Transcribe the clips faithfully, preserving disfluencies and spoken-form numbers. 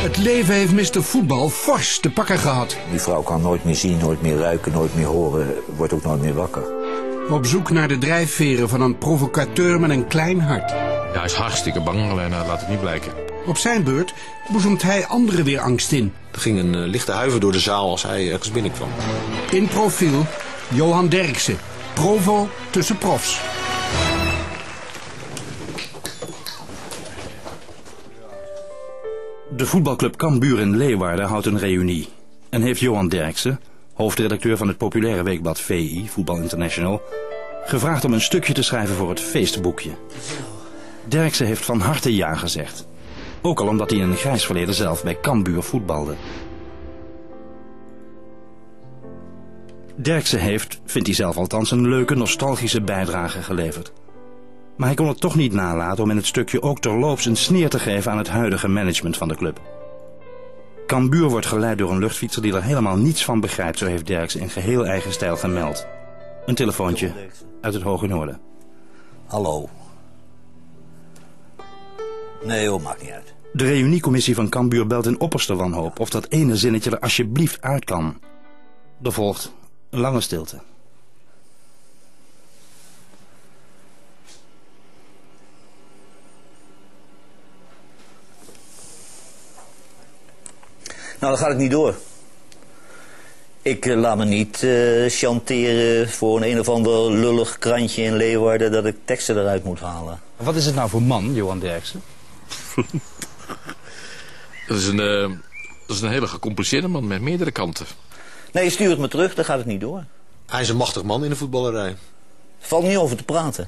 Het leven heeft mister Voetbal fors te pakken gehad. Die vrouw kan nooit meer zien, nooit meer ruiken, nooit meer horen, wordt ook nooit meer wakker. Op zoek naar de drijfveren van een provocateur met een klein hart. Ja, hij is hartstikke bang, alleen hij laat het niet blijken. Op zijn beurt boezemt hij anderen weer angst in. Er ging een uh, lichte huiver door de zaal als hij ergens binnenkwam. In profiel Johan Derksen, provo tussen profs. De voetbalclub Cambuur in Leeuwarden houdt een reunie. En heeft Johan Derksen, hoofdredacteur van het populaire weekblad V I, Voetbal International, gevraagd om een stukje te schrijven voor het feestboekje. Derksen heeft van harte ja gezegd. Ook al omdat hij in een grijs verleden zelf bij Cambuur voetbalde. Derksen heeft, vindt hij zelf althans, een leuke nostalgische bijdrage geleverd. Maar hij kon het toch niet nalaten om in het stukje ook terloops een sneer te geven aan het huidige management van de club. Cambuur wordt geleid door een luchtfietser die er helemaal niets van begrijpt, zo heeft Derksen in geheel eigen stijl gemeld. Een telefoontje uit het Hoge Noorden. Hallo. Nee hoor, maakt niet uit. De reuniecommissie van Cambuur belt in opperste wanhoop of dat ene zinnetje er alsjeblieft uit kan. Er volgt een lange stilte. Nou, dan gaat het niet door. Ik uh, laat me niet uh, chanteren voor een een of ander lullig krantje in Leeuwarden dat ik teksten eruit moet halen. Wat is het nou voor man, Johan Derksen? dat, is een, uh, dat is een hele gecompliceerde man met meerdere kanten. Nee, stuur het me terug, dan gaat het niet door. Hij is een machtig man in de voetballerij. Valt niet over te praten.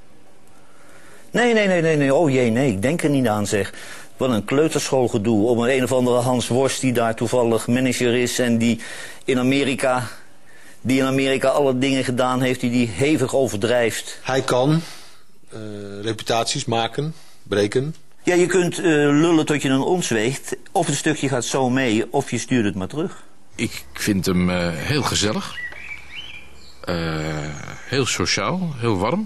Nee, nee, nee, nee, nee. Oh jee, nee, ik denk er niet aan, zeg. Wat een kleuterschoolgedoe om een een of andere Hans Worst die daar toevallig manager is en die in Amerika, die in Amerika alle dingen gedaan heeft die die hevig overdrijft. Hij kan uh, reputaties maken, breken. Ja, je kunt uh, lullen tot je een ons weegt. Of het stukje gaat zo mee, of je stuurt het maar terug. Ik vind hem uh, heel gezellig. Uh, heel sociaal, heel warm.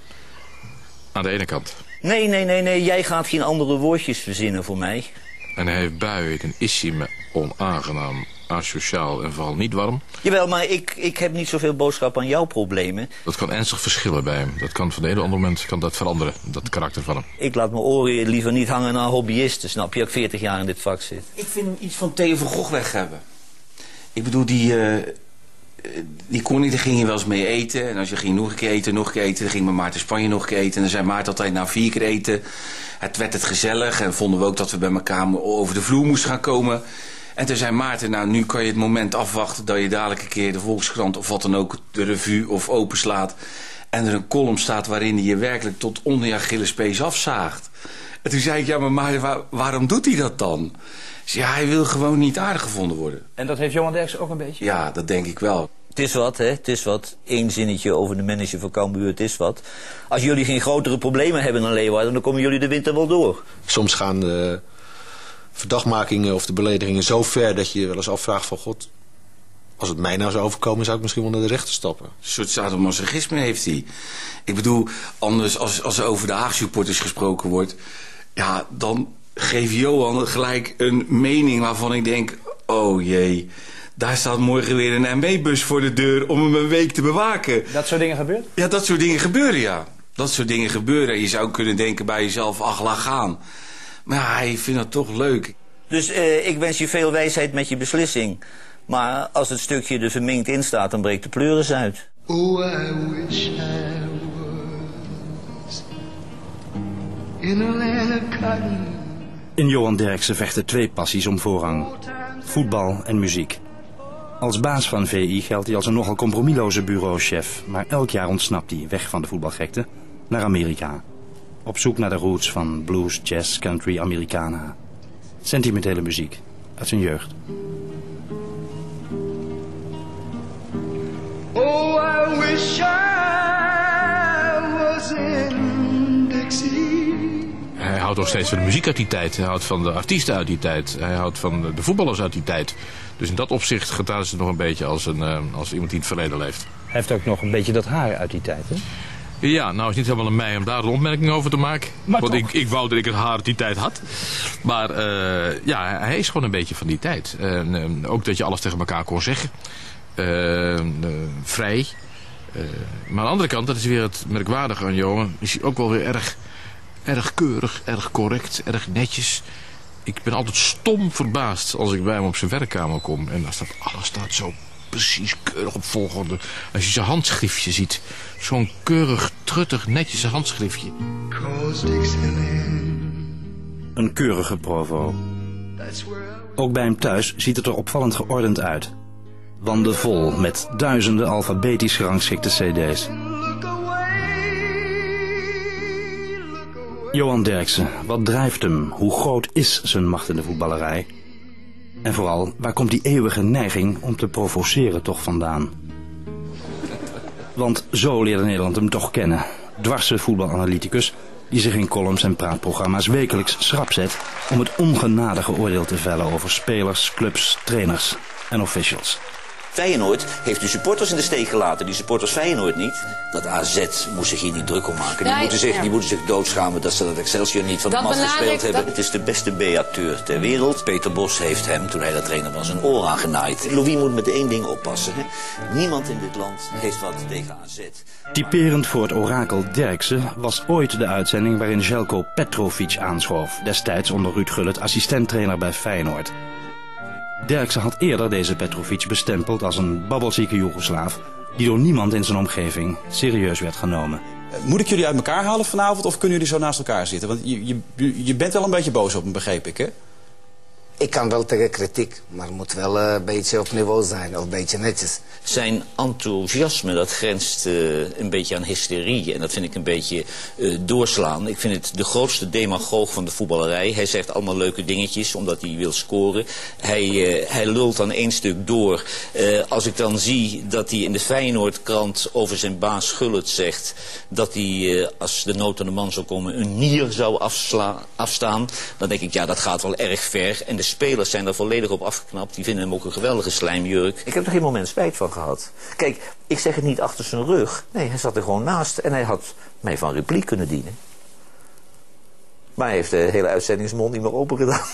Aan de ene kant. Nee, nee, nee, nee, jij gaat geen andere woordjes verzinnen voor mij. En hij heeft buien, dan is hij me onaangenaam, asociaal en vooral niet warm. Jawel, maar ik, ik heb niet zoveel boodschap aan jouw problemen. Dat kan ernstig verschillen bij hem. Dat kan van de ene op het andere moment kan dat veranderen, dat karakter van hem. Ik laat mijn oren liever niet hangen aan hobbyisten, snap je? Ik veertig jaar in dit vak zit. Ik vind hem iets van Theo van Gogh weg hebben. Ik bedoel, die... Uh... Die Connie, daar ging je wel eens mee eten. En als je ging nog een keer eten, nog een keer eten... dan ging mijn Maarten Spanje nog een keer eten. En dan zei Maarten altijd, nou vier keer eten. Het werd het gezellig. En vonden we ook dat we bij elkaar over de vloer moesten gaan komen. En toen zei Maarten, nou nu kan je het moment afwachten... dat je dadelijk een keer de Volkskrant of wat dan ook... de revue of openslaat. En er een column staat waarin hij je werkelijk tot onder je Achillespees afzaagt. En toen zei ik, ja maar Maarten, waar, waarom doet hij dat dan? Ja, hij wil gewoon niet aardig gevonden worden. En dat heeft Johan Derksen ook een beetje? Ja, dat denk ik wel. Het is wat, hè. Het is wat. Eén zinnetje over de manager van Cambuur, het is wat. Als jullie geen grotere problemen hebben dan Leeuwarden... dan komen jullie de winter wel door. Soms gaan de verdachtmakingen of de beledigingen zo ver... dat je je wel eens afvraagt van... God, als het mij nou zou overkomen... zou ik misschien wel naar de rechter stappen. Een soort sadomasochisme heeft hij. Ik bedoel, anders als, als er over de Haagse supporters gesproken wordt... ja, dan geeft Johan gelijk een mening waarvan ik denk... oh jee... daar staat morgen weer een M W-bus voor de deur om hem een week te bewaken. Dat soort dingen gebeurt? Ja, dat soort dingen gebeuren, ja. Dat soort dingen gebeuren. Je zou kunnen denken bij jezelf, ach, laat gaan. Maar ja, hij vindt dat toch leuk. Dus uh, ik wens je veel wijsheid met je beslissing. Maar als het stukje er verminkt in staat, dan breekt de pleuris uit. Oh, I wish I was in a land of cotton. In Johan Derksen vechten twee passies om voorrang. Voetbal en muziek. Als baas van V I geldt hij als een nogal compromisloze bureauchef, maar elk jaar ontsnapt hij, weg van de voetbalgekte, naar Amerika. Op zoek naar de roots van blues, jazz, country, Americana. Sentimentele muziek uit zijn jeugd. Oh, I wish I was in Dixie. Hij houdt nog steeds van de muziek uit die tijd. Hij houdt van de artiesten uit die tijd. Hij houdt van de voetballers uit die tijd. Dus in dat opzicht gedraagt ze nog een beetje als, een, uh, als iemand die in het verleden leeft. Hij heeft ook nog een beetje dat haar uit die tijd, hè? Ja, nou is niet helemaal aan mij om daar een opmerking over te maken. Maar Want toch. ik, ik wou dat ik het haar die tijd had. Maar uh, ja, hij is gewoon een beetje van die tijd. En, uh, ook dat je alles tegen elkaar kon zeggen. Uh, uh, vrij. Uh, maar aan de andere kant, dat is weer het merkwaardige aan Johan, is hij ook wel weer erg, erg keurig, erg correct, erg netjes. Ik ben altijd stom verbaasd als ik bij hem op zijn werkkamer kom. En daar staat, alles staat zo precies keurig op volgorde. Als je zijn handschriftje ziet. Zo'n keurig, truttig, netjes handschriftje. Een keurige Provo. Ook bij hem thuis ziet het er opvallend geordend uit. Wanden vol met duizenden alfabetisch gerangschikte cd's. Johan Derksen, wat drijft hem? Hoe groot is zijn macht in de voetballerij? En vooral, waar komt die eeuwige neiging om te provoceren toch vandaan? Want zo leerde Nederland hem toch kennen. Dwarse voetbalanalyticus die zich in columns en praatprogramma's wekelijks schrap zet om het ongenadige oordeel te vellen over spelers, clubs, trainers en officials. Feyenoord heeft de supporters in de steek gelaten. Die supporters Feyenoord niet. Dat A Z moest zich hier niet druk om maken. Die, Nee, moeten, zich, ja. die moeten zich doodschamen dat ze dat Excelsior niet van Dat de mat gespeeld benadrukt, hebben. dat- Het is de beste B-acteur ter wereld. Peter Bos heeft hem, toen hij dat trainer was, een oor aangenaaid. Louis moet met één ding oppassen. Hè? Niemand in dit land heeft wat tegen A Z. Typerend voor het orakel Derksen was ooit de uitzending waarin Željko Petrović aanschoof. Destijds onder Ruud Gullit assistenttrainer bij Feyenoord. Derksen had eerder deze Petrović bestempeld als een babbelzieke Joegoslaaf die door niemand in zijn omgeving serieus werd genomen. Moet ik jullie uit elkaar halen vanavond of kunnen jullie zo naast elkaar zitten? Want je, je, je bent wel een beetje boos op me, begreep ik, hè? Ik kan wel tegen kritiek, maar het moet wel uh, een beetje op niveau zijn, of een beetje netjes. Zijn enthousiasme, dat grenst uh, een beetje aan hysterie. En dat vind ik een beetje uh, doorslaan. Ik vind het de grootste demagoog van de voetballerij. Hij zegt allemaal leuke dingetjes, omdat hij wil scoren. Hij, uh, hij lult dan één stuk door. Uh, als ik dan zie dat hij in de Feyenoordkrant over zijn baas Gullit zegt dat hij, uh, als de nood aan de man zou komen, een nier zou afsla afstaan. Dan denk ik, ja, dat gaat wel erg ver. En de spelers zijn er volledig op afgeknapt. Die vinden hem ook een geweldige slijmjurk. Ik heb er geen moment spijt van gehad. Kijk, ik zeg het niet achter zijn rug. Nee, hij zat er gewoon naast. En hij had mij van repliek kunnen dienen. Maar hij heeft de hele uitzendingsmond niet meer open gedaan.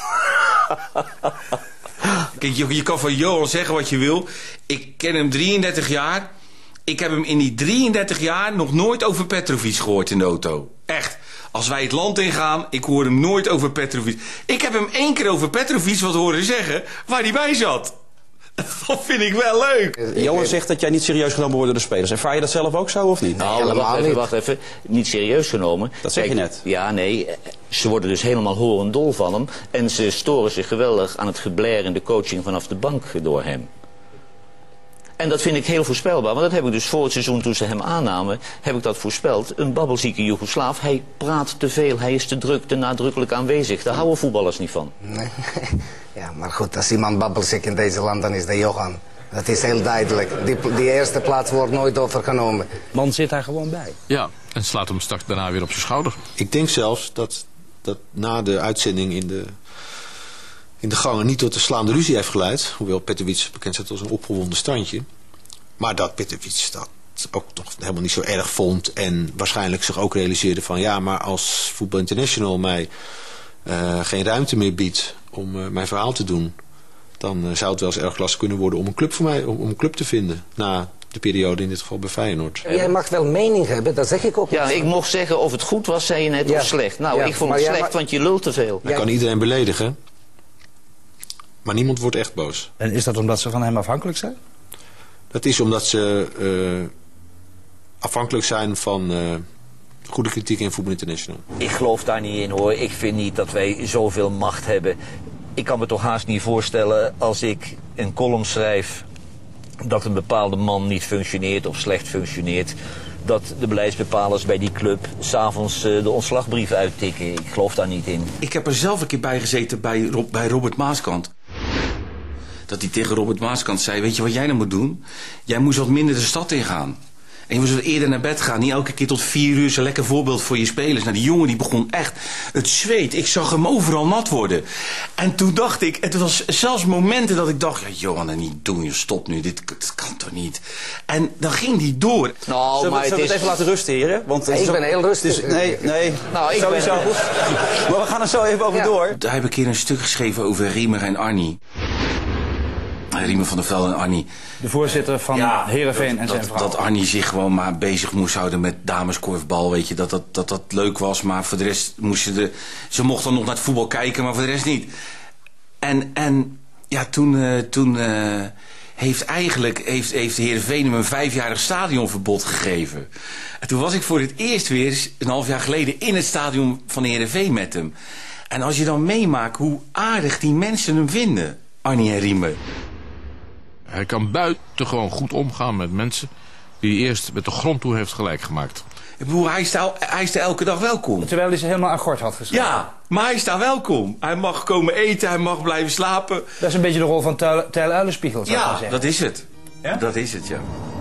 Kijk, je, je kan van Johan zeggen wat je wil. Ik ken hem drieëndertig jaar. Ik heb hem in die drieëndertig jaar nog nooit over Petrović gehoord in de auto. Echt. Als wij het land ingaan, ik hoor hem nooit over Petrović. Ik heb hem één keer over Petrović wat horen zeggen waar hij bij zat. Dat vind ik wel leuk. Johan zegt dat jij niet serieus genomen wordt door de spelers. Ervaar je dat zelf ook zo of niet? Nou, helemaal wacht even, niet. wacht even. Niet serieus genomen. Dat zeg je Kijk, net. Ja, nee. Ze worden dus helemaal horendol van hem. En ze storen zich geweldig aan het geblair in de coaching vanaf de bank door hem. En dat vind ik heel voorspelbaar. Want dat heb ik dus voor het seizoen, toen ze hem aannamen, heb ik dat voorspeld. Een babbelzieke Joegoslaaf. Hij praat te veel. Hij is te druk, te nadrukkelijk aanwezig. Daar houden voetballers niet van. Nee. Ja, maar goed, als iemand babbelziek in deze land, dan is dat Johan. Dat is heel duidelijk. Die, die eerste plaats wordt nooit overgenomen. Man zit daar gewoon bij. Ja, en slaat hem straks daarna weer op zijn schouder. Ik denk zelfs dat, dat na de uitzending in de, in de gangen niet tot de slaande ruzie heeft geleid. Hoewel Petrović bekend staat als een opgewonden standje. Maar dat Petrović dat ook nog helemaal niet zo erg vond. En waarschijnlijk zich ook realiseerde van ja, maar als Voetbal International mij uh, geen ruimte meer biedt om uh, mijn verhaal te doen. Dan uh, zou het wel eens erg lastig kunnen worden om een club voor mij, om, om een club te vinden. Na de periode in dit geval bij Feyenoord. Jij mag wel mening hebben, dat zeg ik ook. Ja, niet. ik mocht zeggen of het goed was, zei je net, Ja. of slecht. Nou, Ja, ik vond maar het jij slecht, mag- want je lult te veel. Hij Ja. kan iedereen beledigen. Maar niemand wordt echt boos. En is dat omdat ze van hem afhankelijk zijn? Dat is omdat ze uh, afhankelijk zijn van uh, goede kritiek in Voetbal International. Ik geloof daar niet in, hoor. Ik vind niet dat wij zoveel macht hebben. Ik kan me toch haast niet voorstellen als ik een column schrijf dat een bepaalde man niet functioneert of slecht functioneert, dat de beleidsbepalers bij die club 's avonds uh, de ontslagbrief uittikken. Ik geloof daar niet in. Ik heb er zelf een keer bij gezeten bij, Rob, bij Robert Maaskant. Dat hij tegen Robert Maaskant zei, weet je wat jij nou moet doen? Jij moest wat minder de stad ingaan. En je moest wat eerder naar bed gaan. Niet elke keer tot vier uur. Zo'n lekker voorbeeld voor je spelers. Nou, die jongen die begon echt het zweet. Ik zag hem overal nat worden. En toen dacht ik, het was zelfs momenten dat ik dacht, ja, Johan, dat niet doen, je stopt nu. Dit, dit kan toch niet. En dan ging die door. Nou, zullen we, zullen we het even laten rusten, heren? Want ik ben heel rustig. Dus, nee, nee. Nou, ik sowieso. ben... Maar we gaan er zo even over ja. door. Daar heb ik een keer een stuk geschreven over Riemer en Arnie. Riemer van der Velde en Arnie. De voorzitter van ja, Heerenveen en zijn dat, vrouw. Dat Arnie zich gewoon maar bezig moest houden met dameskorfbal. Weet je, dat dat, dat dat leuk was. Maar voor de rest moest ze de... Ze mocht dan nog naar het voetbal kijken, maar voor de rest niet. En, en ja, toen... Uh, toen uh, heeft eigenlijk heeft, heeft Heerenveen hem een vijfjarig stadionverbod gegeven. En toen was ik voor het eerst weer, een half jaar geleden, in het stadion van Heerenveen met hem. En als je dan meemaakt hoe aardig die mensen hem vinden, Arnie en Riemer. Hij kan buitengewoon goed omgaan met mensen die hij eerst met de grond toe heeft gelijk gemaakt. Ik bedoel, hij is, daar, hij is daar elke dag welkom. Terwijl hij ze helemaal akkoord had geschreven. Ja, maar hij is daar welkom. Hij mag komen eten, hij mag blijven slapen. Dat is een beetje de rol van Tijl, Tijl Uilenspiegel, zou ik maar Ja, zeggen. dat is het. Ja? Dat is het, ja.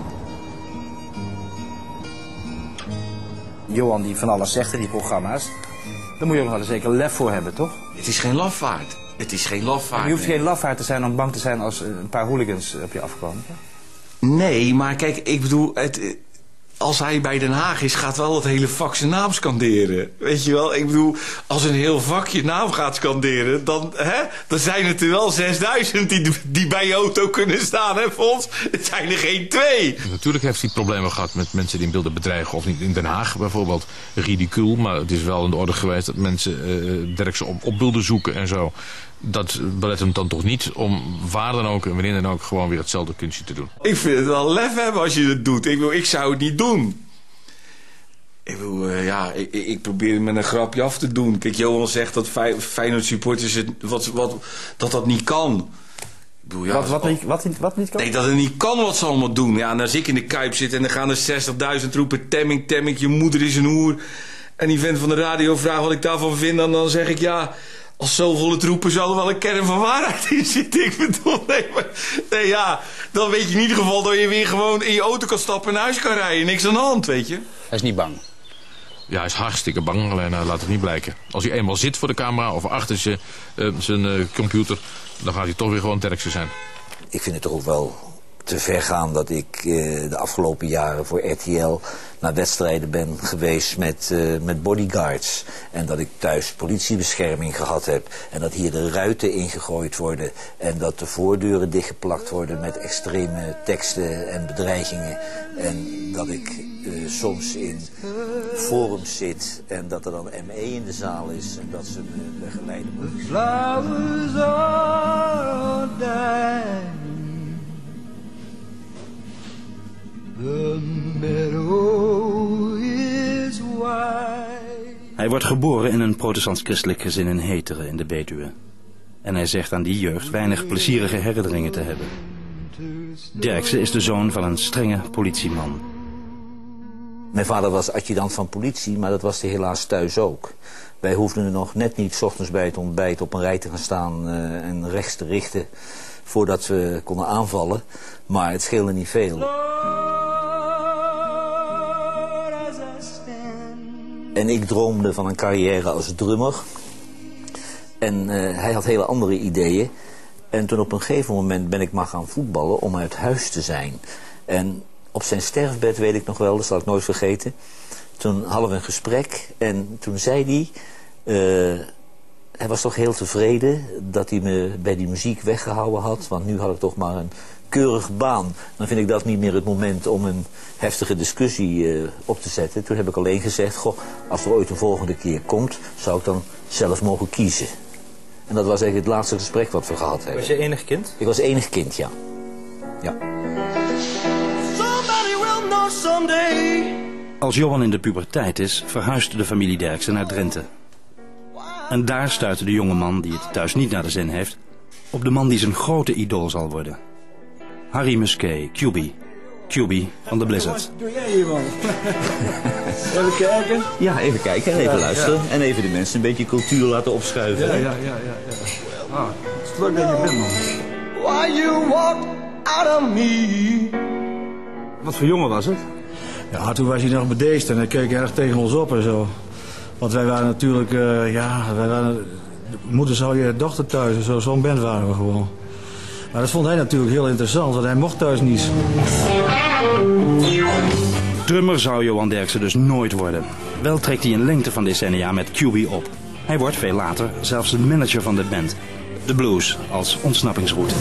Johan die van alles zegt in die programma's. Daar moet je ook wel een zeker lef voor hebben, toch? Het is geen lafaard. Het is geen lafaard. Je hoeft geen lafaard te zijn om bang te zijn als een paar hooligans op je afkomen. Nee, maar kijk, ik bedoel, het, als hij bij Den Haag is, gaat wel het hele vak zijn naam scanderen. Weet je wel, ik bedoel, als een heel vak je naam gaat scanderen, dan, hè, dan zijn het er wel zesduizend die, die bij je auto kunnen staan, hè, Fons? Het zijn er geen twee. Natuurlijk heeft hij problemen gehad met mensen die hem wilden bedreigen. Of niet in Den Haag bijvoorbeeld, ridicuul. Maar het is wel in de orde geweest dat mensen uh, Derksen op, op wilden zoeken en zo. Dat belet hem dan toch niet om waar dan ook en wanneer dan ook gewoon weer hetzelfde kunstje te doen. Ik vind het wel lef hebben als je het doet. Ik bedoel, ik zou het niet doen. Ik bedoel, uh, ja, ik, ik probeer het met een grapje af te doen. Kijk, Johan zegt dat Feyenoord supporters het, wat, wat, dat dat niet kan. Ik bedoel, ja, wat, wat, niet, wat, niet, wat niet kan? Nee, dat het niet kan wat ze allemaal doen. Ja, en als ik in de Kuip zit en dan gaan er zestigduizend roepen, Temming, Temming, je moeder is een hoer. En die vent van de radio vraagt wat ik daarvan vind, en dan zeg ik ja... Als zoveel het roepen zal er wel een kern van waarheid in zitten. Ik bedoel, nee, maar, nee, ja, dan weet je in ieder geval dat je weer gewoon in je auto kan stappen en naar huis kan rijden. Niks aan de hand, weet je. Hij is niet bang. Ja, hij is hartstikke bang, alleen uh, laat het niet blijken. Als hij eenmaal zit voor de camera of achter zijn, uh, zijn uh, computer, dan gaat hij toch weer gewoon Derksen zijn. Ik vind het toch ook wel te ver gaan dat ik uh, de afgelopen jaren voor R T L naar wedstrijden ben geweest met, uh, met bodyguards. En dat ik thuis politiebescherming gehad heb. En dat hier de ruiten ingegooid worden. En dat de voordeuren dichtgeplakt worden met extreme teksten en bedreigingen. En dat ik uh, soms in forums zit en dat er dan M E in de zaal is. En dat ze me begeleiden moeten. Flowers are dying. The meadow is wide. Hij wordt geboren in een protestants-christelijk gezin in Heteren in de Betuwe. En hij zegt aan die jeugd weinig plezierige herinneringen te hebben. Derksen is de zoon van een strenge politieman. Mijn vader was adjudant van politie, maar dat was hij helaas thuis ook. Wij hoefden er nog net niet 's ochtends bij het ontbijt op een rij te gaan staan uh, en rechts te richten voordat we konden aanvallen. Maar het scheelde niet veel. En ik droomde van een carrière als drummer. En uh, hij had hele andere ideeën. En toen op een gegeven moment ben ik maar gaan voetballen om uit huis te zijn. En op zijn sterfbed, weet ik nog wel, dat zal ik nooit vergeten. Toen hadden we een gesprek en toen zei hij... Uh, hij was toch heel tevreden dat hij me bij die muziek weggehouden had. Want nu had ik toch maar een keurige baan. Dan vind ik dat niet meer het moment om een heftige discussie uh, op te zetten. Toen heb ik alleen gezegd, goh, als er ooit een volgende keer komt, zou ik dan zelf mogen kiezen. En dat was eigenlijk het laatste gesprek wat we gehad hebben. Was je enig kind? Ik was enig kind, ja. Ja. Als Johan in de puberteit is, verhuisde de familie Derksen naar Drenthe. En daar stuitte de jonge man, die het thuis niet naar de zin heeft, op de man die zijn grote idool zal worden. Harry Musquet, Q B. Q B van de Blizzard. Wat doe jij hier, man? Even kijken? Ja, even kijken en even ja, luisteren. Ja. En even de mensen een beetje cultuur laten opschuiven. Ja, ja, ja, ja. ja. Ah, het is leuk dat je bent, man. Why you walk out of me? Wat voor jongen was het? Ja, toen was hij nog bedeesd en hij keek erg tegen ons op en zo. Want wij waren natuurlijk, uh, ja, wij waren... Moeder zou je dochter thuis en zo, zo'n band waren we gewoon. Maar dat vond hij natuurlijk heel interessant, want hij mocht thuis niet. Drummer zou Johan Derksen dus nooit worden. Wel trekt hij een lengte van decennia met Q B op. Hij wordt veel later zelfs de manager van de band. De blues als ontsnappingsroute.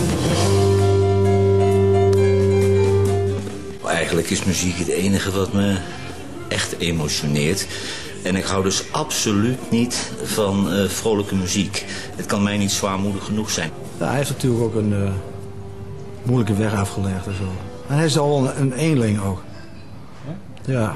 Eigenlijk is muziek het enige wat me echt emotioneert. En ik hou dus absoluut niet van uh, vrolijke muziek. Het kan mij niet zwaarmoedig genoeg zijn. Ja, hij heeft natuurlijk ook een uh, moeilijke weg afgelegd en zo. En hij is al een, een eenling ook. Ja.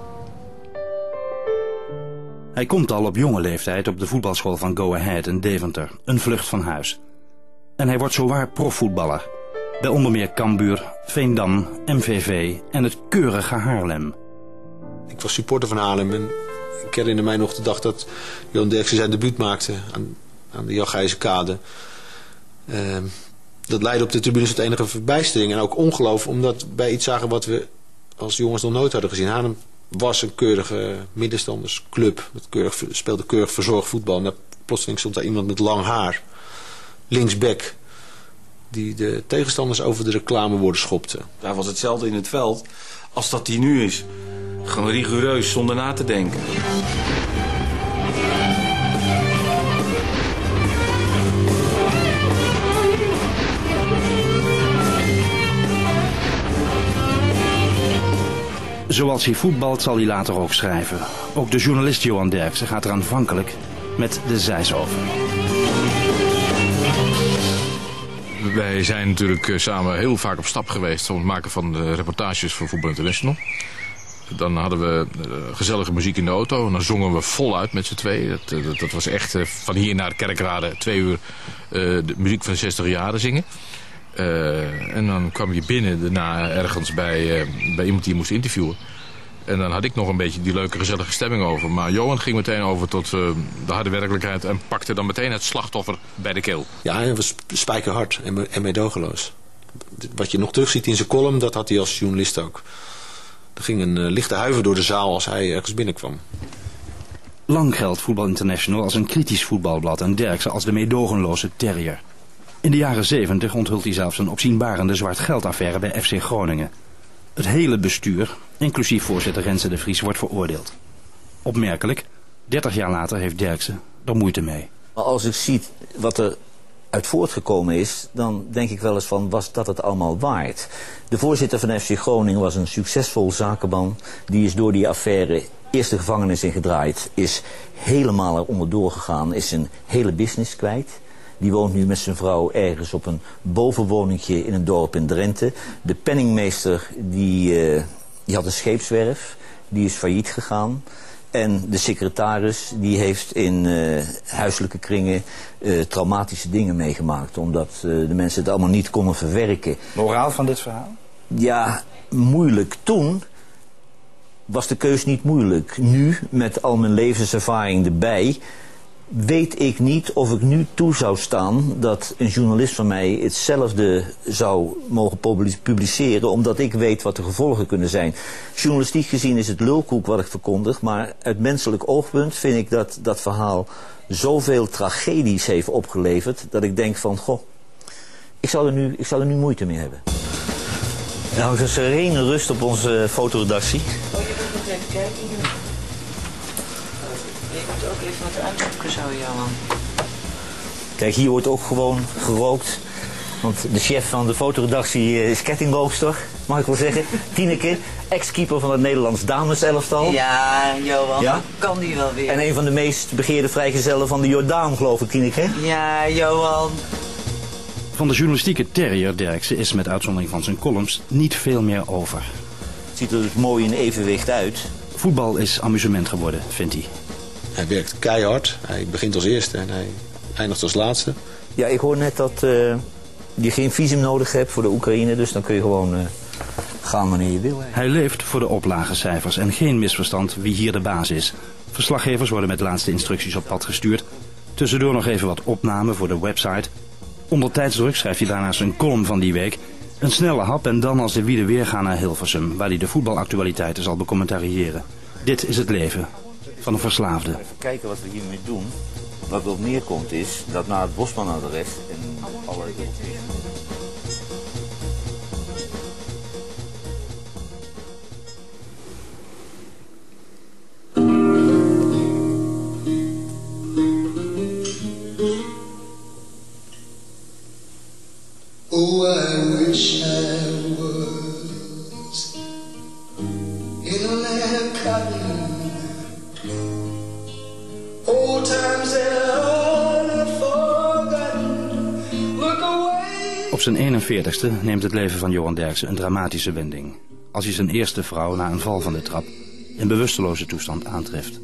Hij komt al op jonge leeftijd op de voetbalschool van Go Ahead in Deventer. Een vlucht van huis. En hij wordt zowaar profvoetballer. Bij onder meer Cambuur, Veendam, M V V en het keurige Haarlem. Ik was supporter van Haarlem en ik herinner mij nog de dag dat Johan Derksen zijn debuut maakte aan, aan de Jan Gijzenkade. Uh, dat leidde op de tribunes tot enige verbijstering en ook ongeloof, omdat wij iets zagen wat we als jongens nog nooit hadden gezien. Haarlem was een keurige middenstandersclub, dat keurig, speelde keurig verzorgd voetbal. En daar, plotseling stond daar iemand met lang haar, linksback, die de tegenstanders over de reclameborden schopte. Daar was hetzelfde in het veld als dat hij nu is. Gewoon rigoureus, zonder na te denken. Zoals hij voetbalt zal hij later ook schrijven. Ook de journalist Johan Derksen gaat er aanvankelijk met de zeis over. Wij zijn natuurlijk samen heel vaak op stap geweest om het maken van de reportages voor Voetbal International. Dan hadden we gezellige muziek in de auto en dan zongen we voluit met z'n tweeën. Dat, dat, dat was echt van hier naar Kerkrade twee uur uh, de muziek van de zestig jaren zingen. Uh, en dan kwam je binnen daarna ergens bij, uh, bij iemand die je moest interviewen. En dan had ik nog een beetje die leuke gezellige stemming over. Maar Johan ging meteen over tot uh, de harde werkelijkheid en pakte dan meteen het slachtoffer bij de keel. Ja, hij was spijkerhard en, en meedogenloos. Wat je nog terugziet in zijn column, dat had hij als journalist ook. Er ging een uh, lichte huiver door de zaal als hij ergens binnenkwam. Lang geldt Voetbal International als een kritisch voetbalblad en Derksen als de meedogenloze terrier. In de jaren zeventig onthult hij zelfs een opzienbarende zwartgeldaffaire bij F C Groningen. Het hele bestuur, inclusief voorzitter Renze de Vries, wordt veroordeeld. Opmerkelijk, dertig jaar later heeft Derksen er moeite mee. Maar als ik zie wat er uit voortgekomen is, dan denk ik wel eens van, was dat het allemaal waard? De voorzitter van F C Groningen was een succesvol zakenman. Die is door die affaire eerst de gevangenis ingedraaid, is helemaal eronder doorgegaan, is zijn hele business kwijt. Die woont nu met zijn vrouw ergens op een bovenwoningje in een dorp in Drenthe. De penningmeester die, uh, die had een scheepswerf, die is failliet gegaan. En de secretaris die heeft in uh, huiselijke kringen uh, traumatische dingen meegemaakt. Omdat uh, de mensen het allemaal niet konden verwerken. Moraal van dit verhaal? Ja, moeilijk. Toen was de keus niet moeilijk. Nu, met al mijn levenservaring erbij, weet ik niet of ik nu toe zou staan dat een journalist van mij hetzelfde zou mogen publiceren, omdat ik weet wat de gevolgen kunnen zijn. Journalistiek gezien is het lulkoek wat ik verkondig, maar uit menselijk oogpunt vind ik dat dat verhaal zoveel tragedies heeft opgeleverd, dat ik denk van, goh, ik zal er nu, ik zal er nu moeite mee hebben. Nou, een serene rust op onze fotoredactie. Oh, je moet nog even kijken. Je moet ook even wat uitzoeken zo, Johan. Kijk, hier wordt ook gewoon gerookt. Want de chef van de fotoredactie is kettingboogster, mag ik wel zeggen. Tineke, ex-keeper van het Nederlands dameselftal. Ja, Johan, ja? Kan die wel weer. En een van de meest begeerde vrijgezellen van de Jordaan, geloof ik, Tineke. Ja, Johan. Van de journalistieke terrier Derksen is met uitzondering van zijn columns niet veel meer over. Het ziet er dus mooi in evenwicht uit. Voetbal is amusement geworden, vindt hij. Hij werkt keihard. Hij begint als eerste en hij eindigt als laatste. Ja, ik hoor net dat uh, je geen visum nodig hebt voor de Oekraïne. Dus dan kun je gewoon uh, gaan wanneer je wil. Hè. Hij leeft voor de oplagecijfers en geen misverstand wie hier de baas is. Verslaggevers worden met laatste instructies op pad gestuurd. Tussendoor nog even wat opnamen voor de website. Onder tijdsdruk schrijft hij daarnaast een column van die week. Een snelle hap en dan als de wielen weer gaan naar Hilversum, waar hij de voetbalactualiteiten zal becommentariëren. Dit is het leven van een verslaafde. Even kijken wat we hiermee doen. Wat erop neerkomt is dat na het Bosman-adres en alle... Oh, I wish I was in a land of cotton. Old times that are forgotten. Look away. Op zijn eenenveertigste neemt het leven van Johan Derksen een dramatische wending. Als hij zijn eerste vrouw na een val van de trap in bewusteloze toestand aantreft.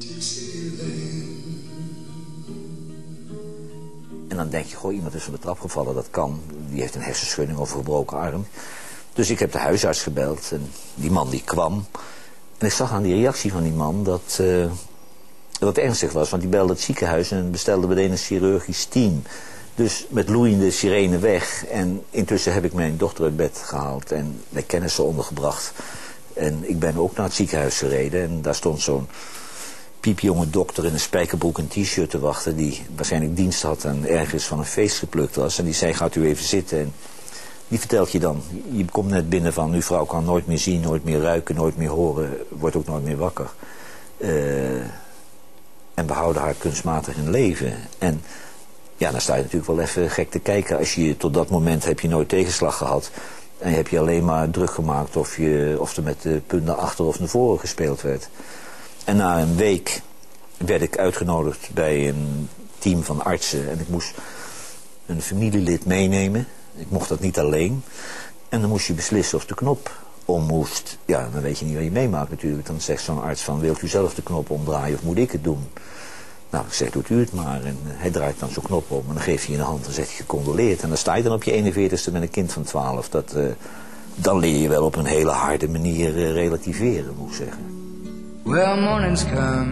En dan denk je, goh, iemand is van de trap gevallen, dat kan. Die heeft een hersenschudding of een gebroken arm. Dus ik heb de huisarts gebeld en die man die kwam. En ik zag aan die reactie van die man dat, uh, dat het ernstig was. Want die belde het ziekenhuis en bestelde meteen een chirurgisch team. Dus met loeiende sirene weg. En intussen heb ik mijn dochter uit bed gehaald en bij kennissen ondergebracht. En ik ben ook naar het ziekenhuis gereden en daar stond zo'n piepjonge dokter in een spijkerbroek en t-shirt te wachten, die waarschijnlijk dienst had en ergens van een feest geplukt was. En die zei, gaat u even zitten. En die vertelt je dan, je komt net binnen van, uw vrouw kan nooit meer zien, nooit meer ruiken, nooit meer horen, wordt ook nooit meer wakker. Uh, en we houden haar kunstmatig in leven. En ja, dan sta je natuurlijk wel even gek te kijken. Als je tot dat moment heb je nooit tegenslag gehad. En je hebt je alleen maar druk gemaakt of, je, of er met de punt naar achter of naar voren gespeeld werd. En na een week werd ik uitgenodigd bij een team van artsen. En ik moest een familielid meenemen. Ik mocht dat niet alleen. En dan moest je beslissen of de knop om moest. Ja, dan weet je niet wat je meemaakt natuurlijk. Dan zegt zo'n arts van, wilt u zelf de knop omdraaien of moet ik het doen? Nou, ik zeg, doet u het maar. En hij draait dan zo'n knop om en dan geeft hij je een hand en zegt hij gecondoleerd. En dan sta je dan op je eenenveertigste met een kind van twaalf. Dat, uh, dan leer je wel op een hele harde manier uh, relativeren, moet ik zeggen. Well, mornings come.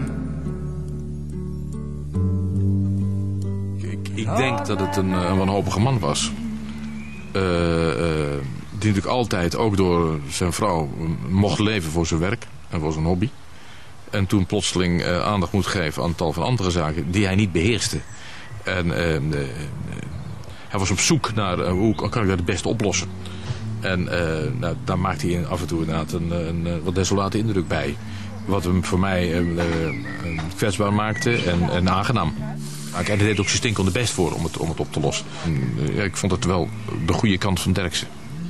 Ik, ik denk dat het een, een wanhopige man was. Uh, uh, die natuurlijk altijd, ook door zijn vrouw, mocht leven voor zijn werk en voor zijn hobby. En toen plotseling uh, aandacht moet geven aan tal van andere zaken die hij niet beheerste. En uh, uh, uh, hij was op zoek naar uh, hoe kan ik dat het beste oplossen. En uh, nou, daar maakte hij af en toe inderdaad een, een, een wat desolate indruk bij. Wat hem voor mij uh, uh, kwetsbaar maakte en, en aangenaam. En hij deed ook zijn stinkende best voor om het, om het op te lossen. En, uh, ja, ik vond het wel de goede kant van Derksen.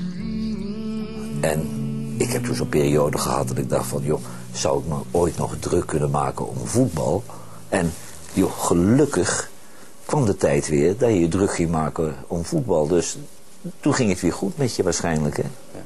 En ik heb toen zo'n periode gehad dat ik dacht van, joh, zou ik me ooit nog druk kunnen maken om voetbal? En joh, gelukkig kwam de tijd weer dat je je druk ging maken om voetbal. Dus toen ging het weer goed met je waarschijnlijk, hè? Ja.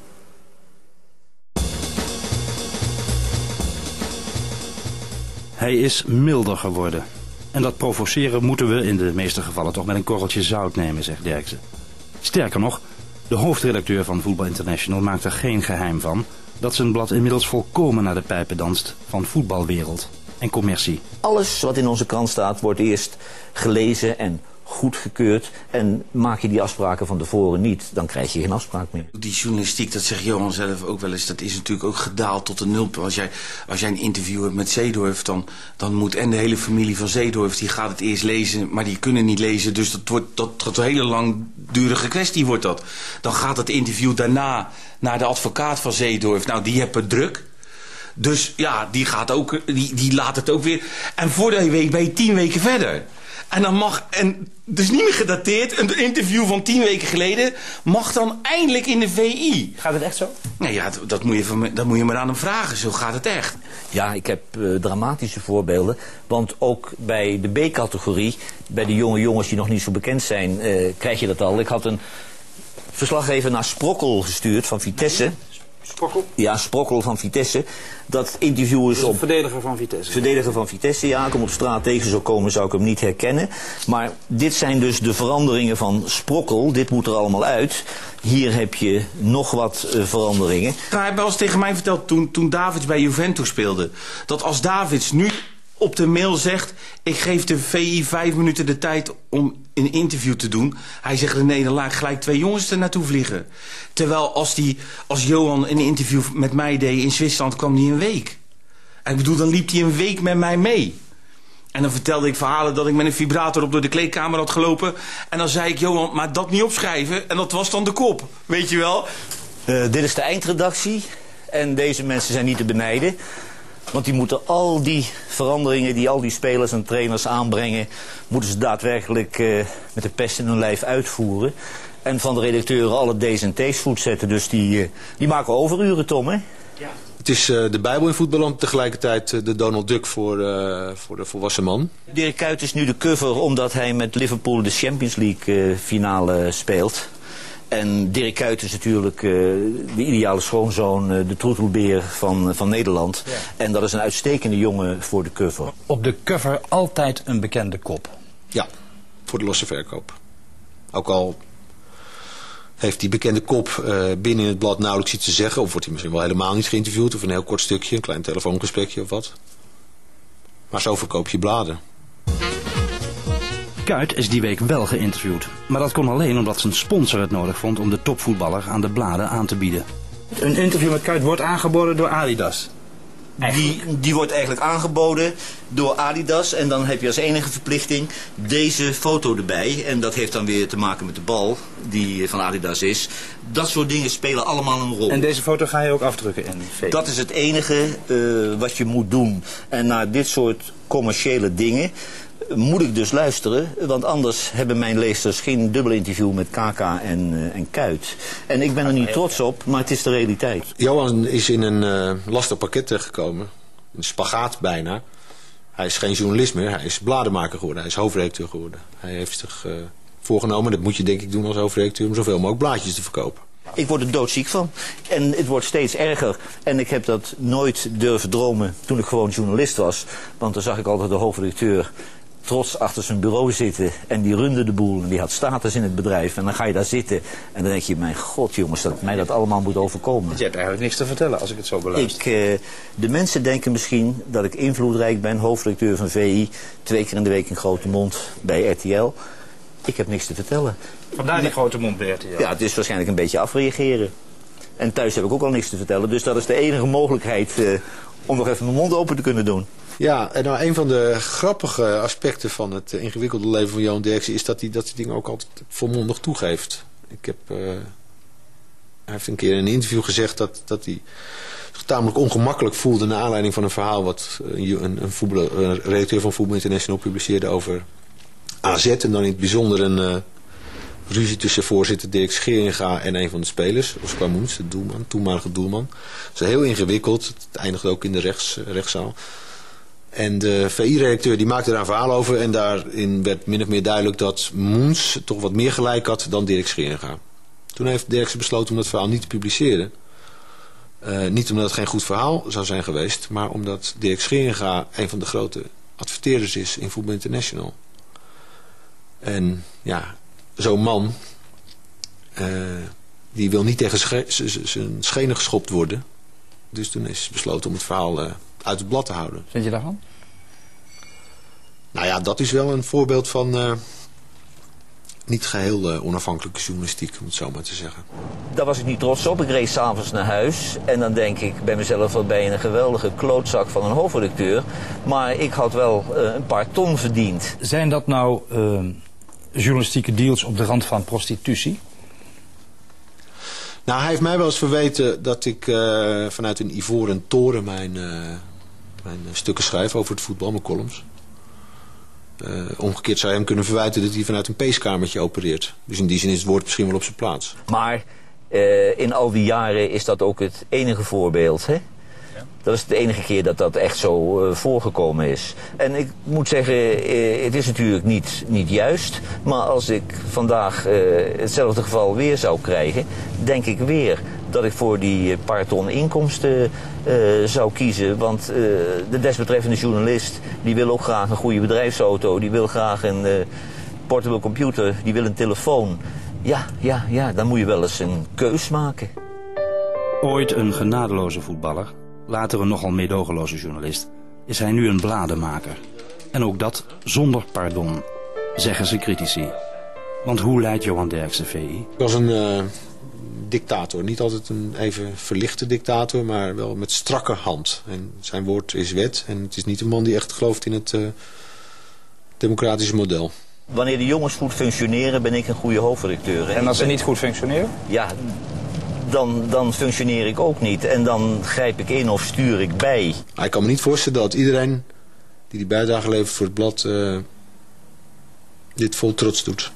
Hij is milder geworden. En dat provoceren moeten we in de meeste gevallen toch met een korreltje zout nemen, zegt Derksen. Sterker nog, de hoofdredacteur van Voetbal International maakt er geen geheim van dat zijn blad inmiddels volkomen naar de pijpen danst van voetbalwereld en commercie. Alles wat in onze krant staat wordt eerst gelezen en goedgekeurd. En maak je die afspraken van tevoren niet, dan krijg je geen afspraak meer. Die journalistiek, dat zegt Johan zelf ook wel eens, dat is natuurlijk ook gedaald tot een nul. Als jij, als jij een interview hebt met Seedorf, dan, dan moet en de hele familie van Seedorf, die gaat het eerst lezen, maar die kunnen niet lezen. Dus dat wordt dat, dat een hele langdurige kwestie wordt dat. Dan gaat het interview daarna naar de advocaat van Seedorf. Nou, die heeft het druk. Dus ja, die, gaat ook, die, die laat het ook weer. En voordat je weet ben je tien weken verder. En dan mag, en dus niet meer gedateerd, een interview van tien weken geleden mag dan eindelijk in de V I. Gaat het echt zo? Nou ja, dat moet je, van, dat moet je maar aan hem vragen, zo gaat het echt. Ja, ik heb uh, dramatische voorbeelden, want ook bij de B-categorie, bij de jonge jongens die nog niet zo bekend zijn, uh, krijg je dat al. Ik had een verslaggever naar Sprokkel gestuurd van Vitesse. Sprokkel? Ja, Sprokkel van Vitesse. Dat interview is op... op... verdediger van Vitesse. Verdediger van Vitesse, ja. Als ik hem op straat tegen zou komen, zou ik hem niet herkennen. Maar dit zijn dus de veranderingen van Sprokkel. Dit moet er allemaal uit. Hier heb je nog wat uh, veranderingen. Hij heeft wel eens tegen mij verteld, toen, toen Davids bij Juventus speelde, dat als Davids nu op de mail zegt... ik geef de V I vijf minuten de tijd om een interview te doen. Hij zegt, René, dan laat ik gelijk twee jongens er naartoe vliegen. Terwijl als, die, als Johan een interview met mij deed in Zwitserland... kwam hij een week. En ik bedoel, dan liep hij een week met mij mee. En dan vertelde ik verhalen dat ik met een vibrator op door de kleedkamer had gelopen. En dan zei ik, Johan, maar dat niet opschrijven. En dat was dan de kop, weet je wel. Uh, dit is de eindredactie. En deze mensen zijn niet te benijden. Want die moeten al die veranderingen die al die spelers en trainers aanbrengen... moeten ze daadwerkelijk uh, met de pest in hun lijf uitvoeren. En van de redacteuren alle D's en T's voetzetten. Dus die, uh, die maken overuren, Tom, hè? Ja. Het is uh, de Bijbel in voetballand, tegelijkertijd uh, de Donald Duck voor, uh, voor de volwassen man. Dirk Kuyt is nu de cover omdat hij met Liverpool de Champions League uh, finale speelt. En Dirk Kuyt is natuurlijk uh, de ideale schoonzoon, uh, de troetelbeer van, van Nederland. Ja. En dat is een uitstekende jongen voor de cover. Op de cover altijd een bekende kop. Ja, voor de losse verkoop. Ook al heeft die bekende kop uh, binnen het blad nauwelijks iets te zeggen. Of wordt hij misschien wel helemaal niet geïnterviewd. Of een heel kort stukje, een klein telefoongesprekje of wat. Maar zo verkoop je bladen. Kuyt is die week wel geïnterviewd. Maar dat kon alleen omdat zijn sponsor het nodig vond om de topvoetballer aan de bladen aan te bieden. Een interview met Kuyt wordt aangeboden door Adidas. Die, die wordt eigenlijk aangeboden door Adidas. En dan heb je als enige verplichting deze foto erbij. En dat heeft dan weer te maken met de bal die van Adidas is. Dat soort dingen spelen allemaal een rol. En deze foto ga je ook afdrukken in V I? Dat is het enige uh, wat je moet doen. En naar dit soort commerciële dingen moet ik dus luisteren, want anders hebben mijn lezers geen dubbel interview met K K en, uh, en Kuyt. En ik ben er niet trots op, maar het is de realiteit. Johan is in een uh, lastig pakket terechtgekomen. Een spagaat bijna. Hij is geen journalist meer, hij is bladenmaker geworden. Hij is hoofdredacteur geworden. Hij heeft zich uh, voorgenomen, dat moet je denk ik doen als hoofdredacteur, om zoveel mogelijk blaadjes te verkopen. Ik word er doodziek van. En het wordt steeds erger. En ik heb dat nooit durven dromen toen ik gewoon journalist was. Want dan zag ik altijd de hoofdredacteur trots achter zijn bureau zitten. En die runde de boel. En die had status in het bedrijf. En dan ga je daar zitten. En dan denk je, mijn god jongens, dat mij dat allemaal moet overkomen. Je hebt eigenlijk niks te vertellen als ik het zo beluister. Ik, uh, de mensen denken misschien dat ik invloedrijk ben. Hoofdredacteur van V I. Twee keer in de week een grote mond bij R T L. Ik heb niks te vertellen. Vandaar die grote mond bij R T L. Ja, het is waarschijnlijk een beetje afreageren. En thuis heb ik ook al niks te vertellen. Dus dat is de enige mogelijkheid uh, om nog even mijn mond open te kunnen doen. Ja, en nou, een van de grappige aspecten van het uh, ingewikkelde leven van Johan Derksen is dat hij dat soort dingen ook altijd volmondig toegeeft. Ik heb, uh, hij heeft een keer in een interview gezegd dat, dat hij zich tamelijk ongemakkelijk voelde naar aanleiding van een verhaal wat uh, een, een, voetbal, een redacteur van Voetbal International publiceerde over A Z. En dan in het bijzonder een uh, ruzie tussen voorzitter Dirk Scheringa en een van de spelers, Oscar Moens, de doelman, toenmalige doelman. Dat is heel ingewikkeld. Het eindigde ook in de rechts, uh, rechtszaal. En de V I-redacteur die maakte daar een verhaal over. En daarin werd min of meer duidelijk dat Moens toch wat meer gelijk had dan Dirk Scheringa. Toen heeft Derksen besloten om dat verhaal niet te publiceren. Uh, niet omdat het geen goed verhaal zou zijn geweest. Maar omdat Dirk Scheringa een van de grote adverteerders is in Voetbal International. En ja, zo'n man, uh, die wil niet tegen zijn schenen geschopt worden. Dus toen is besloten om het verhaal uh, uit het blad te houden. Vind je daarvan? Nou ja, dat is wel een voorbeeld van uh, niet geheel uh, onafhankelijke journalistiek, om het zo maar te zeggen. Daar was ik niet trots op. Ik reed 's avonds naar huis en dan denk ik bij mezelf, wat ben je een geweldige klootzak van een hoofdredacteur. Maar ik had wel uh, een paar ton verdiend. Zijn dat nou uh, journalistieke deals op de rand van prostitutie? Nou, hij heeft mij wel eens verweten dat ik uh, vanuit een ivoren toren mijn, uh, mijn stukken schrijf over het voetbal, mijn columns. Uh, omgekeerd zou je hem kunnen verwijten dat hij vanuit een peeskamertje opereert. Dus in die zin is het woord misschien wel op zijn plaats. Maar uh, in al die jaren is dat ook het enige voorbeeld, hè? Ja. Dat is de enige keer dat dat echt zo uh, voorgekomen is. En ik moet zeggen, uh, het is natuurlijk niet, niet juist. Maar als ik vandaag uh, hetzelfde geval weer zou krijgen, denk ik weer dat ik voor die paar ton inkomsten uh, zou kiezen. Want uh, de desbetreffende journalist, die wil ook graag een goede bedrijfsauto. Die wil graag een uh, portable computer. Die wil een telefoon. Ja, ja, ja, dan moet je wel eens een keus maken. Ooit een genadeloze voetballer, later een nogal meedogenloze journalist. is hij nu een bladenmaker. En ook dat zonder pardon, zeggen ze critici. Want hoe leidt Johan Derksen V I? Ik was een uh, dictator. Niet altijd een even verlichte dictator, maar wel met strakke hand. En zijn woord is wet. En het is niet een man die echt gelooft in het uh, democratische model. Wanneer de jongens goed functioneren, ben ik een goede hoofdredacteur. En als ze ben... niet goed functioneren? Ja, dan, dan functioneer ik ook niet. En dan grijp ik in of stuur ik bij. Ik kan me niet voorstellen dat iedereen die die bijdrage levert voor het blad uh, dit vol trots doet.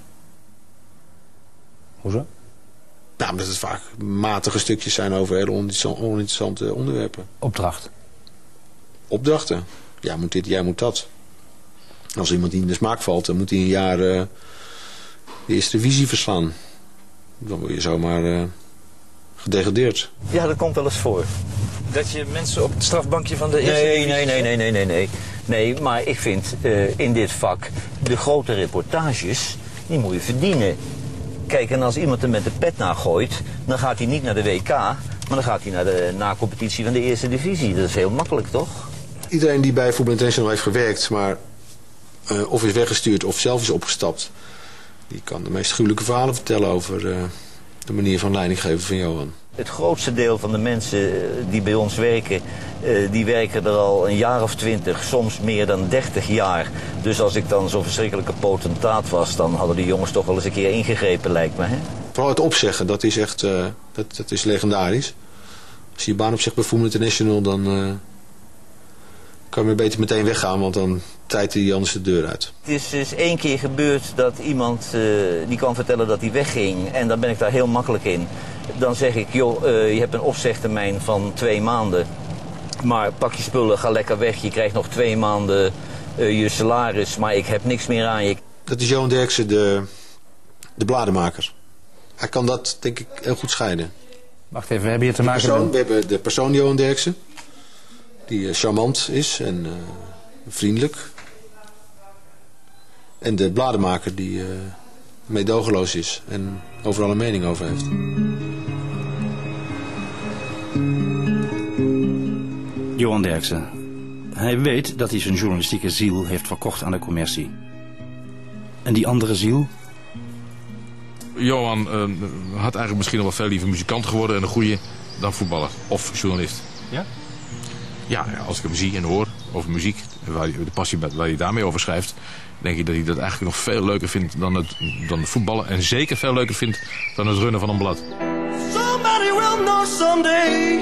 Hoezo? Nou, omdat het vaak matige stukjes zijn over hele oninteressante onderwerpen. Opdracht? Opdrachten. Jij moet dit, jij moet dat. Als iemand die in de smaak valt, dan moet hij een jaar uh, de eerste divisie verslaan. Dan word je zomaar uh, gedegradeerd. Ja, dat komt wel eens voor. Dat je mensen op het strafbankje van de eerste Nee, divisie nee, nee, nee, nee, nee, nee. Nee, maar ik vind uh, in dit vak de grote reportages, die moet je verdienen. Kijk, en als iemand er met de pet naar gooit, dan gaat hij niet naar de W K, maar dan gaat hij naar de na-competitie van de eerste divisie. Dat is heel makkelijk, toch? Iedereen die bij Voetbal International heeft gewerkt, maar uh, of is weggestuurd of zelf is opgestapt, die kan de meest gruwelijke verhalen vertellen over uh, de manier van leidinggeven van Johan. Het grootste deel van de mensen die bij ons werken, uh, die werken er al een jaar of twintig, soms meer dan dertig jaar. Dus als ik dan zo'n verschrikkelijke potentaat was, dan hadden die jongens toch wel eens een keer ingegrepen, lijkt me. Hè? Vooral het opzeggen, dat is echt uh, dat, dat is legendarisch. Als je je baan opzegt bij Voetbal International, dan uh, kan je beter meteen weggaan, want dan tijt hij anders de deur uit. Het is eens één keer gebeurd dat iemand uh, die kwam vertellen dat hij wegging, en dan ben ik daar heel makkelijk in. Dan zeg ik, joh, uh, je hebt een opzegtermijn van twee maanden. Maar pak je spullen, ga lekker weg. Je krijgt nog twee maanden uh, je salaris, maar ik heb niks meer aan je. Dat is Johan Derksen, de, de bladenmaker. Hij kan dat, denk ik, heel goed scheiden. Wacht even, we hebben hier te maken persoon, met... We hebben de persoon Johan Derksen, die uh, charmant is en uh, vriendelijk. En de bladenmaker die uh, meedogenloos is en overal een mening over heeft. Johan Derksen. Hij weet dat hij zijn journalistieke ziel heeft verkocht aan de commercie. En die andere ziel? Johan uh, had eigenlijk misschien nog wel veel liever muzikant geworden en een goeie dan voetballer of journalist. Ja? Ja, als ik hem zie en hoor over muziek, waar hij, de passie waar hij daarmee over schrijft, denk ik dat hij dat eigenlijk nog veel leuker vindt dan het, dan het voetballen. En zeker veel leuker vindt dan het runnen van een blad. Somebody will know someday.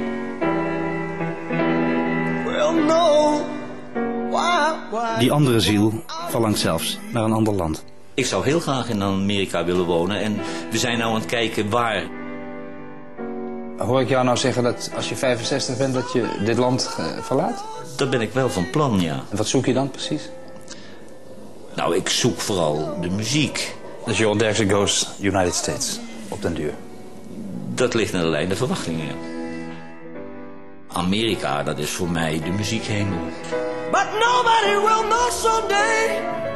Will know why, why. Die andere ziel verlangt zelfs naar een ander land. Ik zou heel graag in Amerika willen wonen en we zijn nou aan het kijken waar. Hoor ik jou nou zeggen dat als je vijfenzestig bent dat je dit land uh, verlaat? Dat ben ik wel van plan, ja. En wat zoek je dan precies? Nou, ik zoek vooral de muziek. Dus Johan Derksen goes United States, op den duur. Dat ligt naar de lijn der verwachtingen, ja. Amerika, dat is voor mij de muziekhemel. But nobody will know someday.